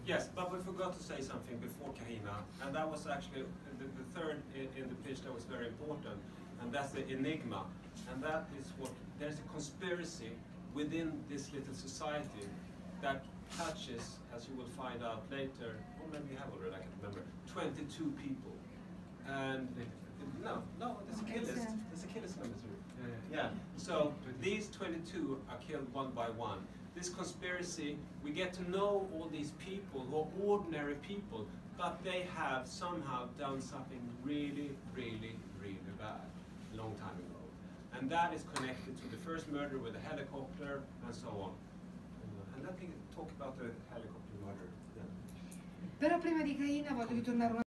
Yes, but we forgot to say something before Kahina, and that was actually the third in the pitch that was very important, and that's the enigma. And that is what, there's a conspiracy within this little society that touches, as you will find out later, or maybe you have already, I can't remember, 22 people. And no, there's a kill list. There's a kill list number 2. Yeah. So these 22 are killed one by one. This conspiracy, we get to know all these people who are ordinary people, but they have somehow done something really, really, really bad a long time ago. And that is connected to the first murder with the helicopter and so on. And let me talk about the helicopter murder. Però prima di Kahina voglio ritornare